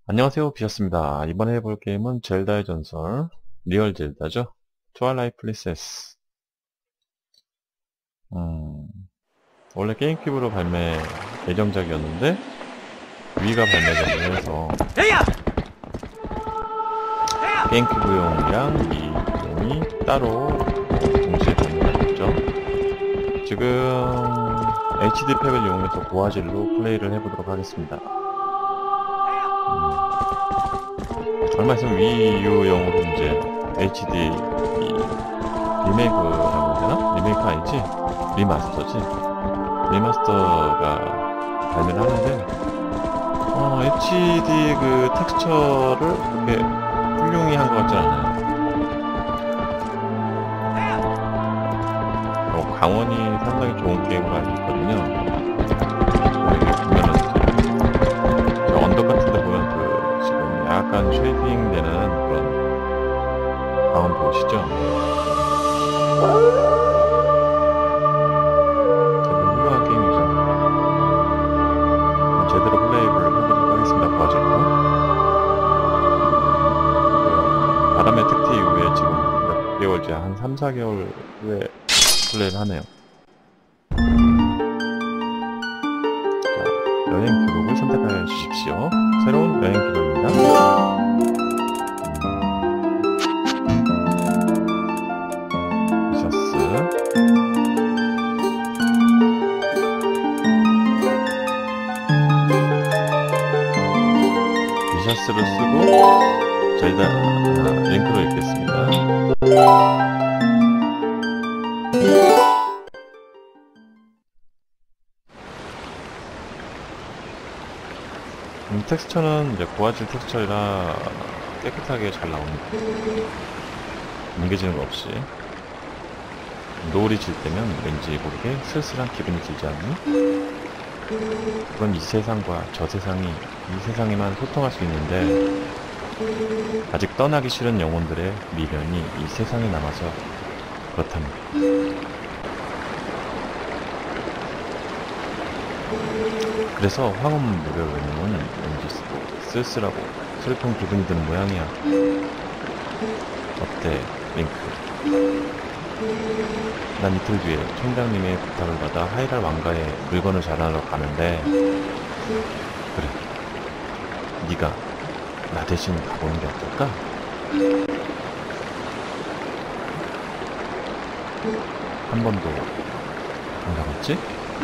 안녕하세요, 비셨습니다. 이번에 해볼 게임은 젤다의 전설, 리얼 젤다죠? 트와일라이트 프린세스. 원래 게임큐브로 발매 예정작이었는데 위가 발매되고 해서 게임큐브용이랑 위용이 따로 동시에 발매됐죠. 지금 HD 팩을 이용해서 고화질로 플레이를 해보도록 하겠습니다. 얼마 있으면 위유용으로 이제 HD 리메이크라고 해야 되나? 리메이크 아니지? 리마스터지? 리마스터가 발매를 하는데 HD 그 텍스처를 그렇게 훌륭히 한 것 같진 않아요. 강원이 상당히 좋은 게임으로 알고 있거든요. 여기 보면은 저 언덕 같은 데 보면 그 지금 약간 쉐이딩 되는 그런 강원 보이시죠? 되게 훌륭한 게임이죠. 제대로 플레이를 해보도록 하겠습니다. 고화질로. 바람의 특티 이후에 지금 몇 개월째 한 3, 4개월 후에 플레이를 하네요. 자, 여행 기록을 선택해 주십시오. 새로운 여행 기록입니다. 미셔스를 쓰고 젤다 링크로 읽겠습니다. 텍스처는 이제 고화질 텍스처라 깨끗하게 잘 나옵니다. 뭉개지는 거 없이. 노을이 질 때면 왠지 모르게 쓸쓸한 기분이 들지 않는 그건 이 세상과 저 세상이 이 세상에만 소통할 수 있는데 아직 떠나기 싫은 영혼들의 미련이 이 세상에 남아서 그렇답니다. 그래서 황혼 무료 외모는 왠지 쓸쓸하고 슬픈 기분이 드는 모양이야. 어때, 링크? 난 이틀 뒤에 총장님의 부탁을 받아 하이랄 왕가에 물건을 자랑하러 가는데 그래, 네가 나 대신 가보는 게 어떨까? 한 번도 안 가봤지?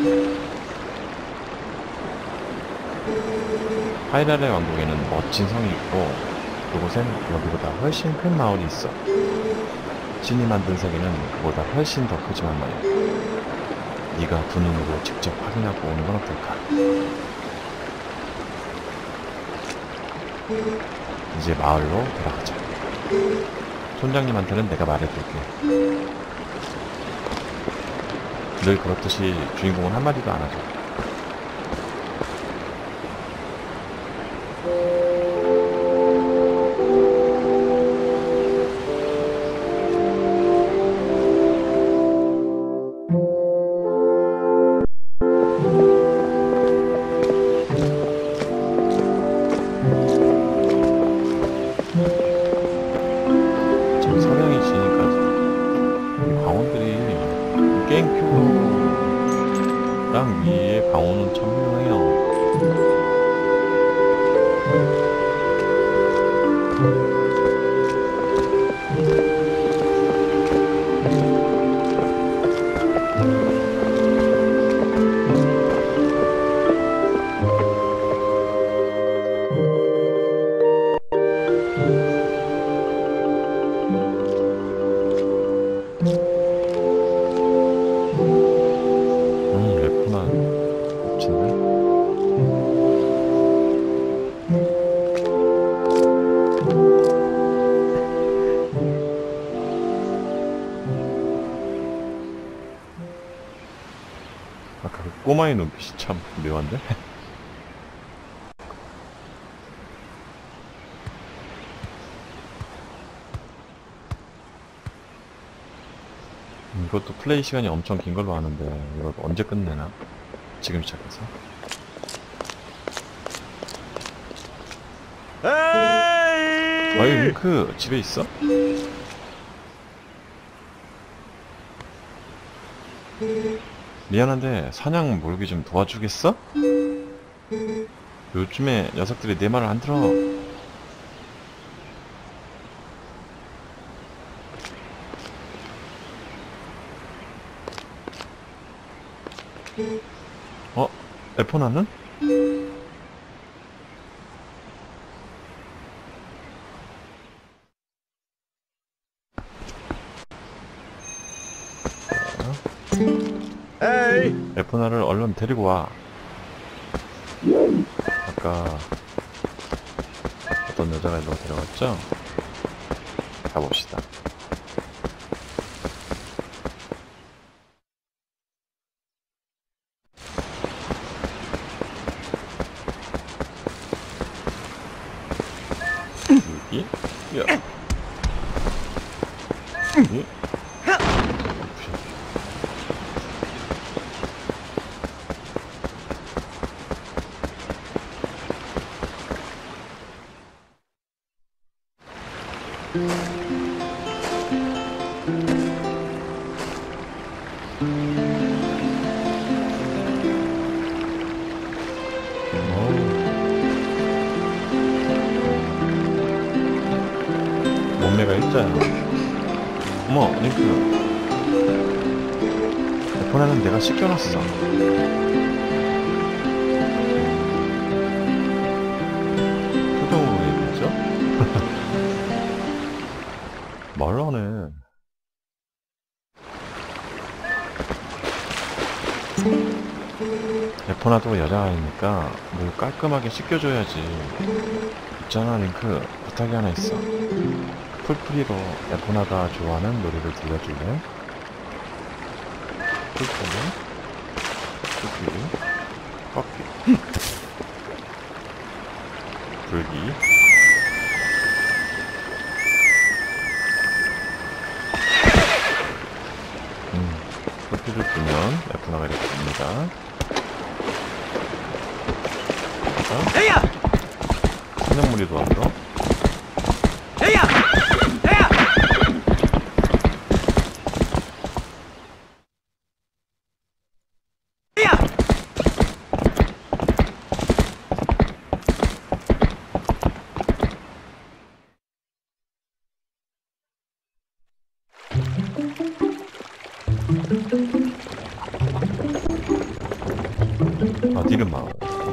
하이랄의 왕국에는 멋진 성이 있고 그곳엔 여기보다 훨씬 큰 마을이 있어. 신이 만든 세계는 그보다 훨씬 더 크지만 말이야. 네가 두 눈으로 직접 확인하고 오는 건 어떨까? 이제 마을로 돌아가자. 촌장님한테는 내가 말해둘게. 늘 그렇듯이 주인공은 한마디도 안 하죠. 게임큐브랑 위에 방어는 참 훌륭해요. 예쁘나 멋진데? 아까 그 꼬마의 눈빛이 참 묘한데? 이것도 플레이 시간이 엄청 긴 걸로 아는데 이거 언제 끝내나? 지금 시작해서 어이 링크 집에 있어? 미안한데 사냥 몰기 좀 도와주겠어? 요즘에 녀석들이 내 말을 안 들어. 어? 에포나는? 에포나를 얼른 데리고 와. 아까 어떤 여자가 너 데려갔죠? 가봅시다. 여기? 야. 여기? 몸매가 일자야. 어머, 링크. 에포나는 내가 씻겨놨어. 표정으로 얘기하죠? 말을 하네. 에포나도 여자아이니까 뭘 깔끔하게 씻겨줘야지. 있잖아 링크, 부탁이 하나 있어. 풀프리로 에포나가 좋아하는 노래를 들려줄래? 풀프리, 꺾기, 불기. 풀프리를 불면 에포나가 이렇게 됩니다. 사냥물이 도와들어. 아, 니름 마을.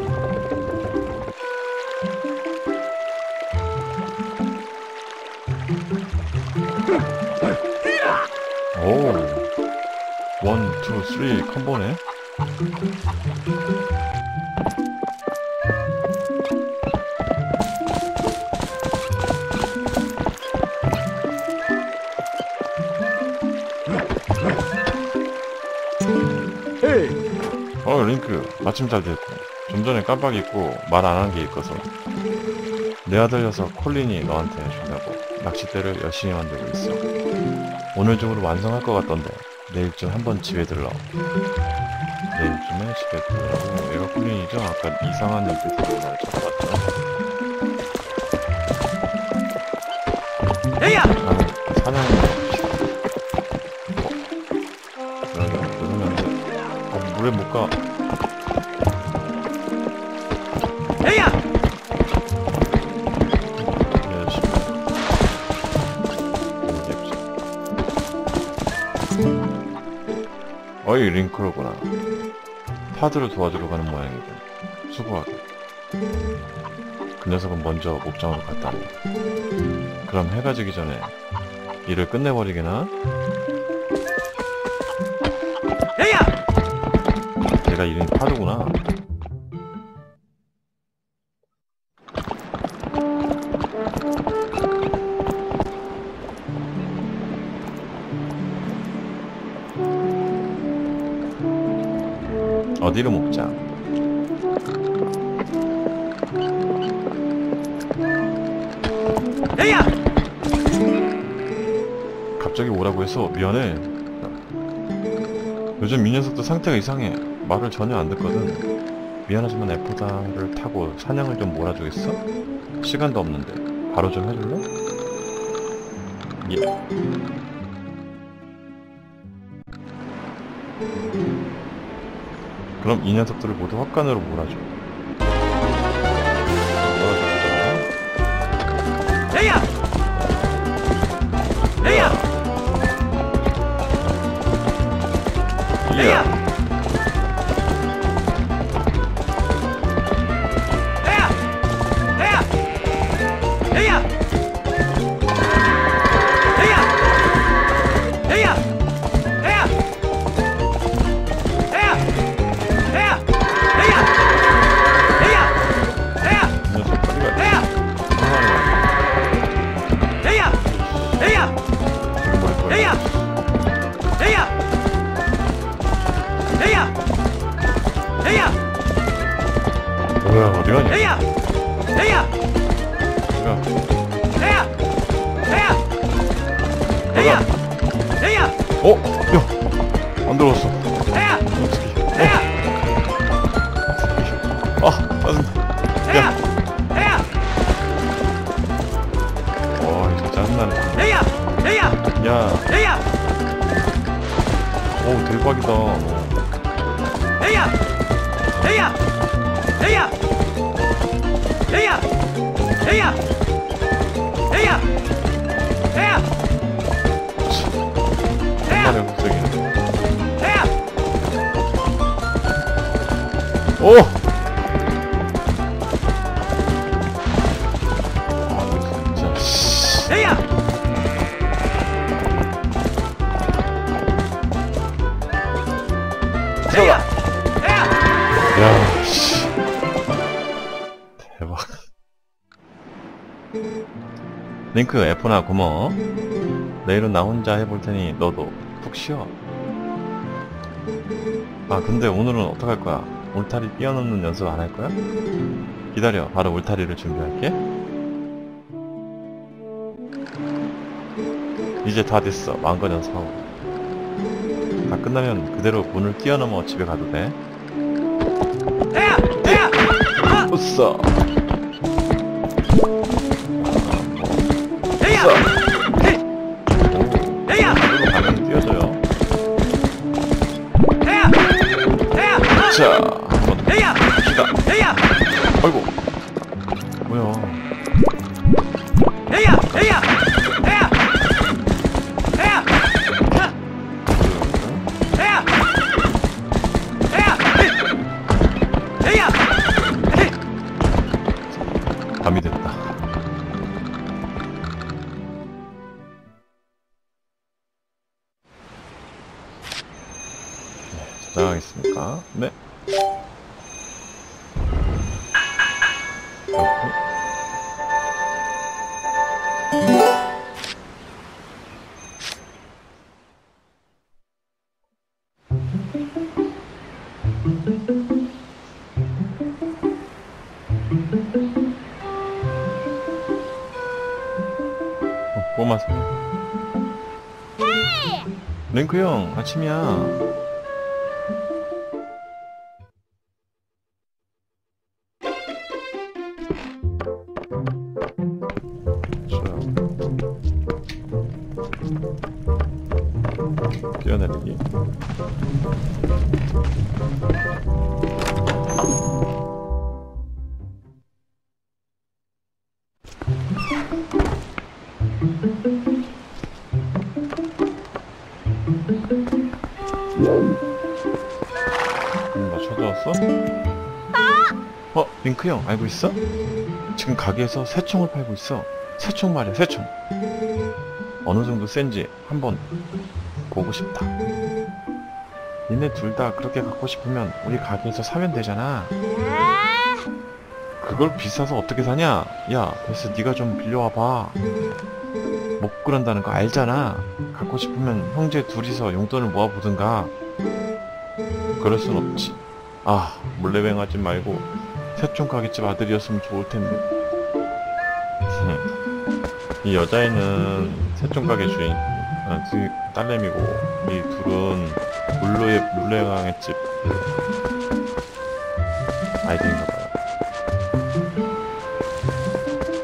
오, 1, 2, 3 컴보네. 링크 마침 잘 됐고, 좀 전에 깜빡 잊고 말 안 한 게 있어서 내 아들 녀석 콜린이 너한테 준다고 낚싯대를 열심히 만들고 있어. 오늘 중으로 완성할 것 같던데 내일쯤 한번 집에 들러. 내일쯤에 집에 들러라고. 얘가 콜린이죠? 아까 이상한 눈빛으로 날 쳐다봤죠? 나는 사냥을 누르면 안 돼. 물에 못 가. 어이 링크로구나. 파드를 도와주러 가는 모양이군. 수고하게. 그 녀석은 먼저 목장으로 갔다네. 그럼 해가 지기 전에 일을 끝내버리게나? 얘가 이름이 파드구나. 어디로 먹자. 갑자기 오라고 해서 미안해. 요즘 이 녀석도 상태가 이상해. 말을 전혀 안 듣거든. 미안하지만 에포다를 타고 사냥을 좀 몰아주겠어? 시간도 없는데 바로 좀 해줄래? 예. 그럼 이 녀석들을 모두 헛간으로 몰아줘. 헤야! 헤야! 이야. 헤야! 헤야! 헤야! 헤야! 헤야! 헤야! 헤야! 헤야! 헤야! 헤야! 헤야! 이 녀석 빨리 가. 헤야! 헤야! 헤야! 지금 뭘 거야? 헤야! 헤야! 헤야! 헤야! 뭐야, 어디 가냐? 헤야! 헤야! 야, 헤야! 헤야! 헤야! 헤야! 어? 야! 안 들어왔어. 헤야! 어떻게. 헤야! 아, 짜증나. 헤야! 헤야! 이거 짜증나네. 헤야! 헤야! 야, 헤야! 대박이다. 헤야! 헤야! 헤야! 헤야! 헤야! 헤야! 헤야! 정말 역적이네. 헤야! 오! 진짜, 씨. 헤야! 헤야! 헤야! 야, 씨. 대박. 링크 F나 고마워. 내일은 나 혼자 해볼 테니 너도 푹 쉬어. 아, 근데 오늘은 어떡할 거야? 울타리 뛰어넘는 연습 안 할 거야? 기다려. 바로 울타리를 준비할게. 이제 다 됐어. 마음껏 연습하고. 다 끝나면 그대로 문을 뛰어넘어 집에 가도 돼. 헤야! 헤야! 으쌰. 헤야! 헤야! 이걸로 가면 뛰어줘요. 헤야! 헤야! 자, 한번 헤야! 갑시다. 헤야! 아이고. 뭐야. 헤야! 헤야! 헤야! 헤야! 헤야! 헤야! 헤야! 밤이 됐다. 네, 저장하겠습니까? 네. 이렇게. 꼬마 소녀. 링크 형, 아침이야. 뛰어내리기. 나 찾아왔어? 링크 형, 알고 있어? 지금 가게에서 새총을 팔고 있어. 새총 말이야, 새총. 어느 정도 센지 한번 보고 싶다. 니네 둘 다 그렇게 갖고 싶으면 우리 가게에서 사면 되잖아. 그걸 비싸서 어떻게 사냐? 야, 그래서 네가 좀 빌려와봐. 못 그런다는 거 알잖아. 갖고 싶으면 형제 둘이서 용돈을 모아보든가. 그럴 순 없지. 아, 물레뱅하지 말고 새총 가게집 아들이었으면 좋을 텐데. 이 여자애는 새총 가게 주인, 딸내미고, 이 둘은 물레방의 집 아이들인가봐요.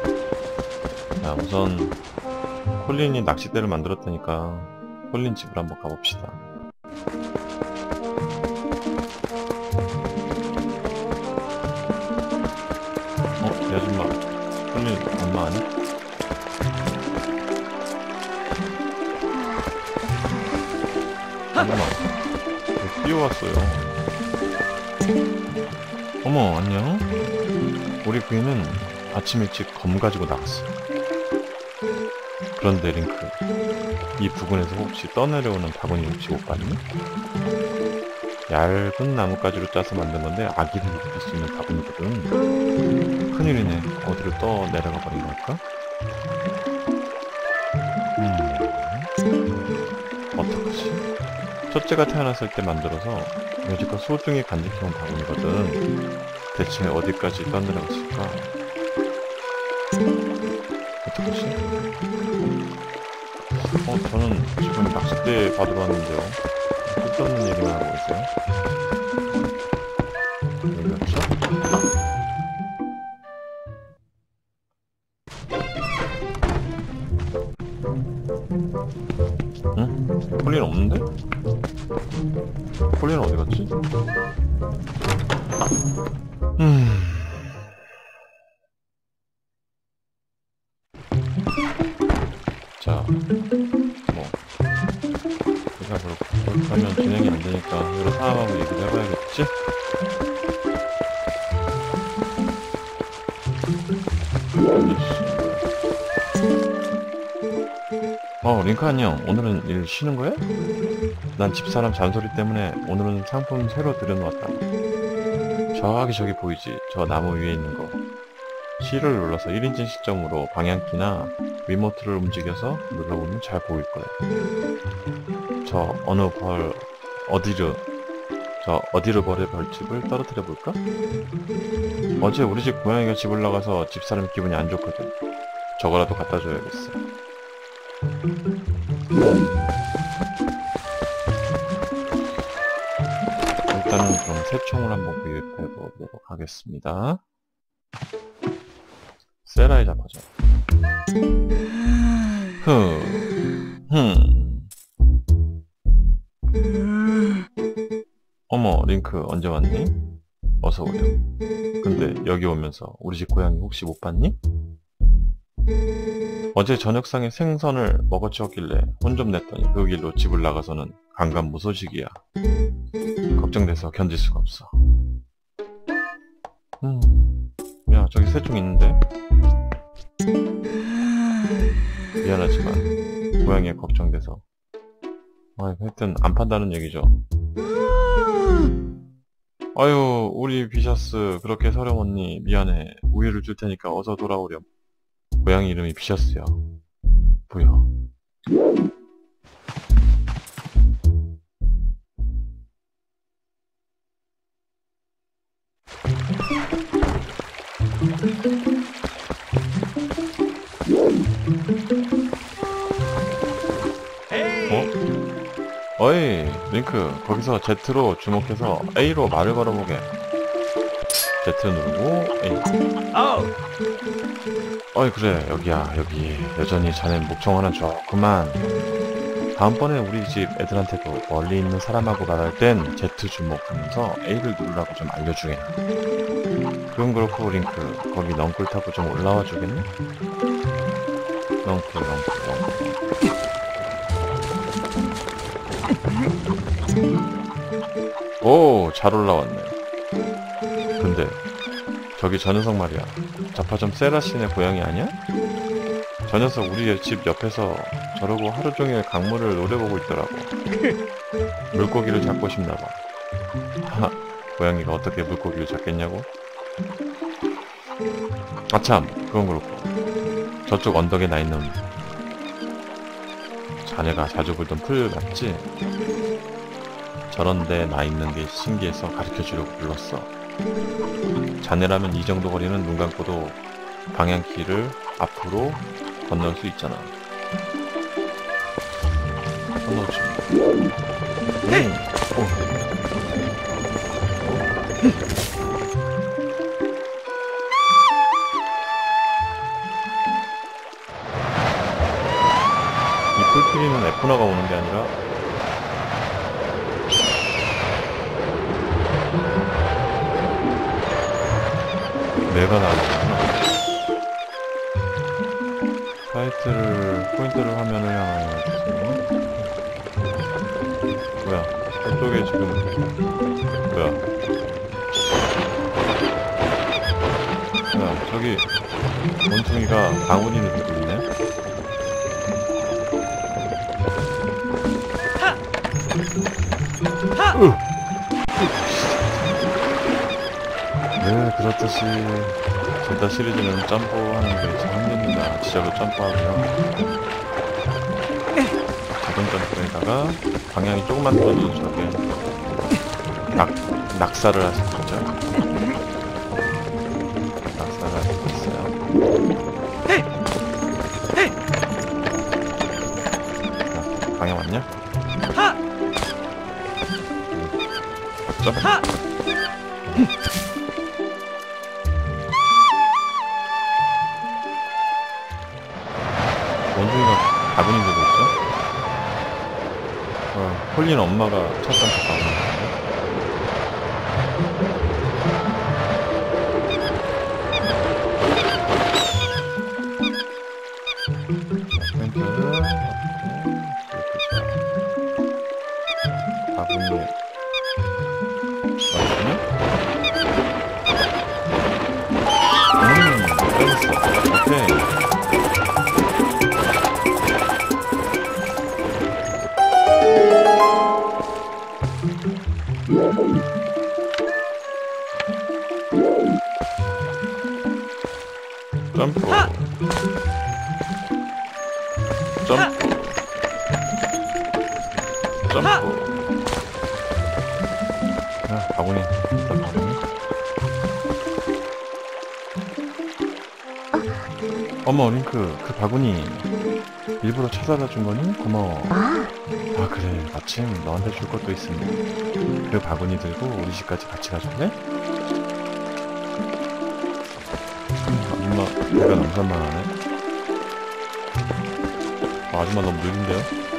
자, 우선 콜린이 낚싯대를 만들었다니까 콜린 집을 한번 가봅시다. 이 아줌마 콜린 엄마 아니? 엄마 왜 뛰어왔어요? 어머 안녕? 우리 부인은 아침 일찍 검 가지고 나갔어. 그런데 링크, 이 부근에서 혹시 떠내려오는 바구니 혹시 못 봤니? 얇은 나뭇가지로 짜서 만든 건데 아기를 입힐 수 있는 바구니거든. 큰일이네. 어디로 떠 내려가 버린 걸까? 어떡하지? 첫째가 태어났을 때 만들어서 여지껏 소중히 간직해온 바구니거든. 대체 어디까지 떠내려갔을까? 어떡하지? 저는 지금 낚싯대 받으러 왔는데요. 쓸데없는 얘기만 하고 있어요. 여기 없어? 응? 폴린 없는데? 폴린 어디 갔지? 자, 뭐 제가 그렇게 하면 진행이 안 되니까 여러 사람하고 얘기를 해봐야겠지? 링크 안녕. 오늘은 일 쉬는 거야? 난 집사람 잔소리 때문에 오늘은 상품 새로 들여놓았다. 저기 보이지? 저 나무 위에 있는 거. C를 눌러서 1인칭 시점으로 방향키나 리모트를 움직여서 눌러보면 잘 보일 거야. 저 어디로 벌의 벌집을 떨어뜨려 볼까? 어제 우리 집 고양이가 집을 나가서 집사람 기분이 안 좋거든. 저거라도 갖다 줘야겠어. 일단은 그럼 새총을 한번 구입해 보도록 하겠습니다. 세라이 잡아줘. 어머, 링크 언제 왔니? 어서 오렴. 근데 여기 오면서 우리 집 고양이 혹시 못 봤니? 어제 저녁상에 생선을 먹어치웠길래 혼 좀 냈더니 그 길로 집을 나가서는 강간무소식이야. 걱정돼서 견딜 수가 없어. 야, 저기 새총 있는데? 미안하지만 고양이가 걱정돼서. 하여튼 안 판다는 얘기죠. 아유, 우리 비샤스 그렇게 서러웠니? 미안해. 우유를 줄 테니까 어서 돌아오렴. 고양이 이름이 비샤스야. 뭐야? 어이, 링크, 거기서 Z로 주목해서 A로 말을 걸어보게. Z 누르고 A. 어이, 그래, 여기야, 여기. 여전히 자넨 목청 하나 좋구만. 다음번에 우리 집 애들한테도 멀리 있는 사람하고 말할 땐 Z 주목하면서 A를 누르라고 좀 알려주게. 그건 그렇고, 링크, 거기 넝쿨 타고 좀 올라와 주겠니? 넝쿨. 오, 잘 올라왔네. 근데 저기 저 녀석 말이야. 자파점 세라씨네 고양이 아니야? 저 녀석 우리 집 옆에서 저러고 하루 종일 강물을 노려보고 있더라고. 물고기를 잡고 싶나봐. 고양이가 어떻게 물고기를 잡겠냐고? 아참, 그건 그렇고 저쪽 언덕에 나 있는 자네가 자주 불던 풀 맞지? 저런데 나 있는 게 신기해서 가르쳐주려고 불렀어. 자네라면 이 정도 거리는 눈 감고도 방향키를 앞으로 건널 수 있잖아. 건너지. 풀피리는 에프너가 오는 게 아니라 내가 나오는구나. 포인트를 화면을 향하여 주세요. 뭐야? 저쪽에 지금 뭐야? 야, 저기 원숭이가 바구니를 들고 있네. 네, 그렇듯이 젤다 시리즈는 점프하는 게 참 힘듭니다. 지저로 점프하고요. 작은 점프에다가 방향이 조금만 떨어져도 저게 낙사를 할 수 있죠. 낙사를 할 수 있어요. 자, 방향 맞냐? 점프. 원숭이가 바구니 들고 있죠? 홀린 엄마가 첫 번째 바구니. 포인트. 바구니. 맞았네? 오케이. 점프. 점프. 점프. 아, 바구니. 일단 바구니. 어머, 링크, 그 바구니 일부러 찾아다 준 거니? 고마워. 아, 그래. 마침 너한테 줄 것도 있으니 그 바구니 들고 우리 집까지 같이 가줄래? 아줌마 배가 남산만 하네. 아줌마 너무 느린데요?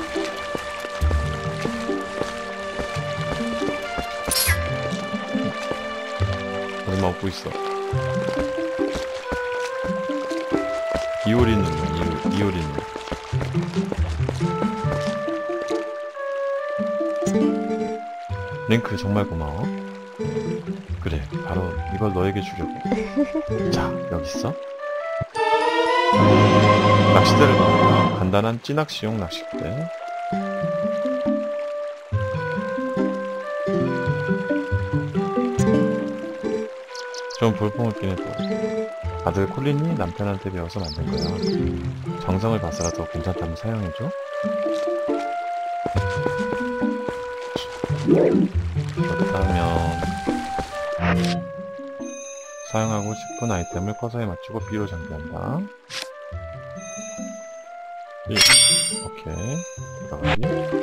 아줌마 웃고 있어. 이효리는 이효리는 링크 정말 고마워. 그래, 바로 이걸 너에게 주려고. 자, 여기 있어. 낚시대를 넣어라. 간단한 찌낚시용 낚싯대. 좀 볼품을 끼네도. 아들 콜린이 남편한테 배워서 만든 거야. 정성을 봐서라도 괜찮다면 사용해줘. 그렇다면 사용하고 싶은 아이템을 커서에 맞추고 B로 장비한다. B. 오케이. 들어가기.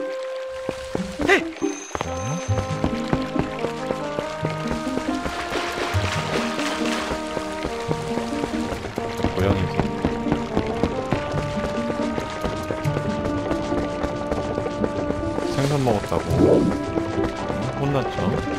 고양이지. 생선 먹었다고 혼났죠.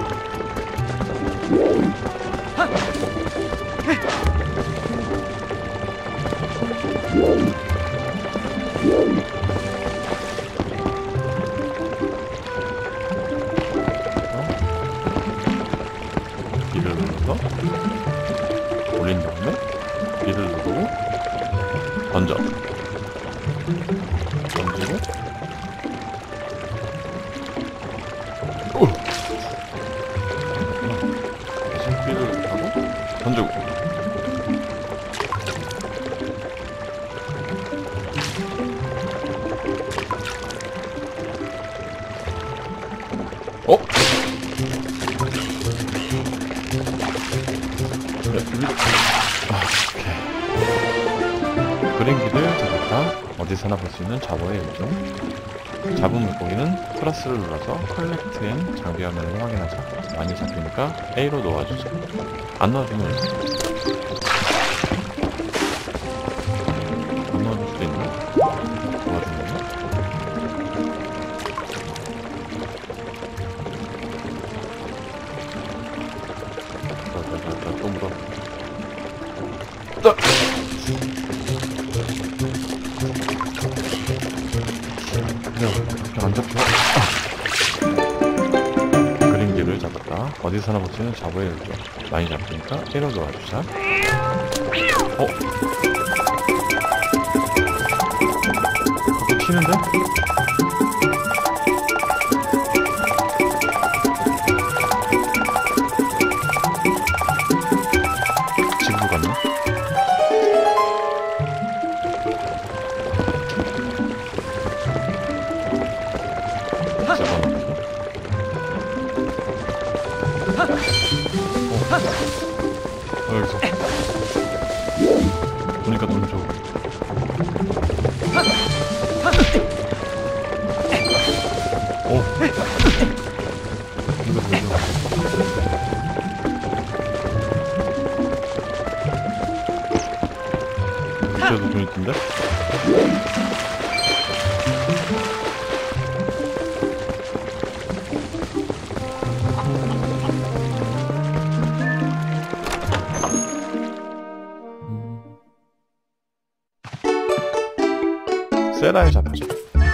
B를 눌러서 올린 다음에 B를 누르고 던져. 던지고 다시 B를 하고 던지고. 어? 오케이. 그랭기를 잡았다. 어디서나 볼 수 있는 잡어의 일종. 잡은 물고기는 플러스를 눌러서 컬렉트 앤 장비 화면을 확인하자. 많이 잡히니까 A로 놓아주자. 안 넣어주면 안 넣어줄 수도 있나? 도와주는 거? 안 잡혀. 그림기를 잡았다. 어디서나 볼 수 있는 자부의 일조. 많이 잡히니까 1로 놓아주자. 그거 튀는데? 집으로 갔나? 여기서 보니까 너무 좋아. 이거 뭐죠? 밑에도 돈 있던데? 세라에 잡혀줘.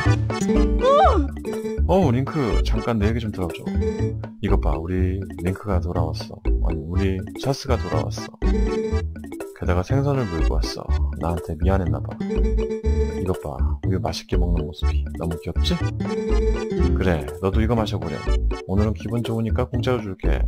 링크 잠깐 내 얘기 좀 들어줘. 이것 봐, 우리 링크가 돌아왔어. 아니, 우리 샤스가 돌아왔어. 게다가 생선을 물고 왔어. 나한테 미안했나봐. 이것 봐, 우유 맛있게 먹는 모습이 너무 귀엽지? 그래, 너도 이거 마셔보렴. 오늘은 기분 좋으니까 공짜로 줄게.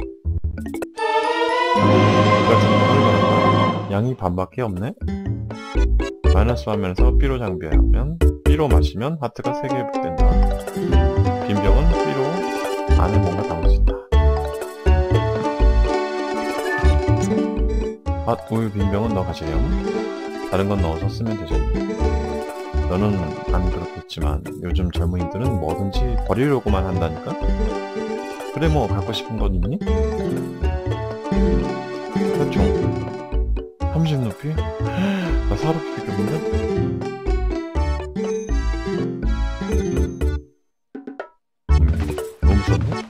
양이 반밖에 없네? 마이너스 화면에서 B로 장비하면 B로 마시면 하트가 3개 회복된다. 빈병은 B로 안에 뭔가 담을 수 있다. 우유 빈병은 너 가지렴. 다른 건 넣어서 쓰면 되잖니. 너는 안 그렇겠지만 요즘 젊은이들은 뭐든지 버리려고만 한다니까? 그래, 뭐 갖고 싶은 건 있니? 대충 30루피? 나 4루피밖에 없는데? 너무 쌌네?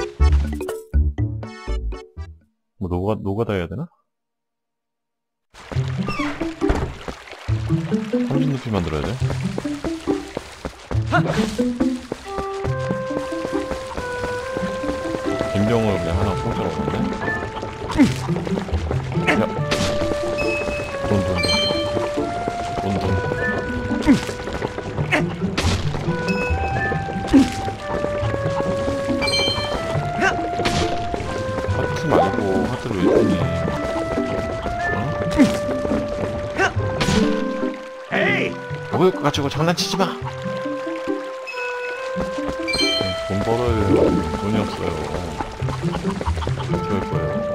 뭐 노가다 해야 되나? 30루피 만들어야 돼? 빈병을 그냥 하나 공짜로 얻었네? 야, 돈. 하트 말고 하트를 왜 쓰니? 먹을 것 가지고 장난치지 마! 돈 벌어야 돼요. 돈이 없어요. 어떻게 할 거예요?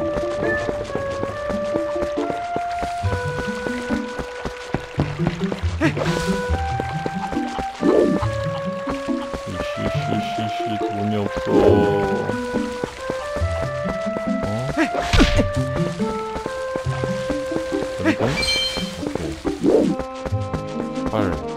시시시시 돈이 없어. 그리고 오케이. 8